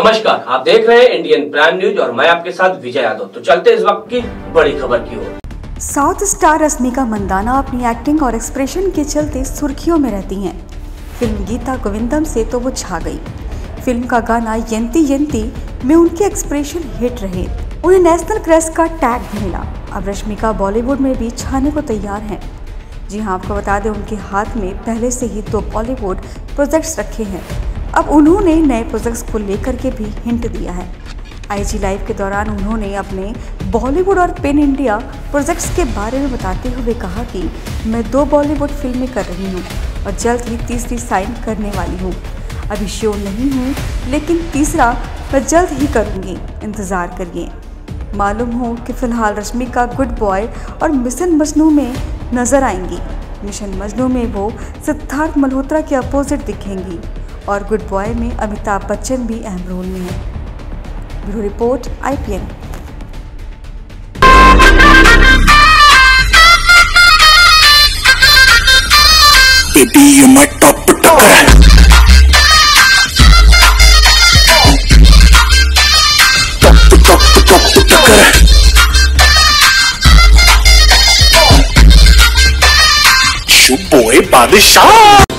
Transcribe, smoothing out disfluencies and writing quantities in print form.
नमस्कार, आप देख रहे हैं इंडियन प्राइम न्यूज और मैं आपके साथ विजय यादव। तो चलते इस वक्त की बड़ी खबर की ओर। साउथ स्टार रश्मिका मंदाना अपनी एक्टिंग और एक्सप्रेशन के चलते सुर्खियों में रहती हैं। फिल्म गीता गोविंदम से तो वो छा गई। फिल्म का गाना यंती यंती में उनके एक्सप्रेशन हिट रहे, उन्हें नेशनल क्रश का टैग भी मिला। अब रश्मिका बॉलीवुड में भी छाने को तैयार हैं। जी हाँ, आपको बता दें उनके हाथ में पहले से ही 2 बॉलीवुड प्रोजेक्ट्स रखे हैं। अब उन्होंने नए प्रोजेक्ट्स को लेकर के भी हिंट दिया है। IG लाइव के दौरान उन्होंने अपने बॉलीवुड और पेन इंडिया प्रोजेक्ट्स के बारे में बताते हुए कहा कि मैं 2 बॉलीवुड फिल्में कर रही हूँ और जल्द ही तीसरी साइन करने वाली हूँ। अभी श्योर नहीं हूँ, लेकिन तीसरा मैं जल्द ही करूँगी, इंतज़ार करिए। मालूम हो कि फ़िलहाल रश्मिका गुड बॉय और मिशन मजनू में नज़र आएंगी। मिशन मजनू में वो सिद्धार्थ मल्होत्रा के अपोजिट दिखेंगी और गुड बॉय में अमिताभ बच्चन भी अहम रोल में हैं। Bureau report IPN। Baby, you my top top. Boy, बादशाह।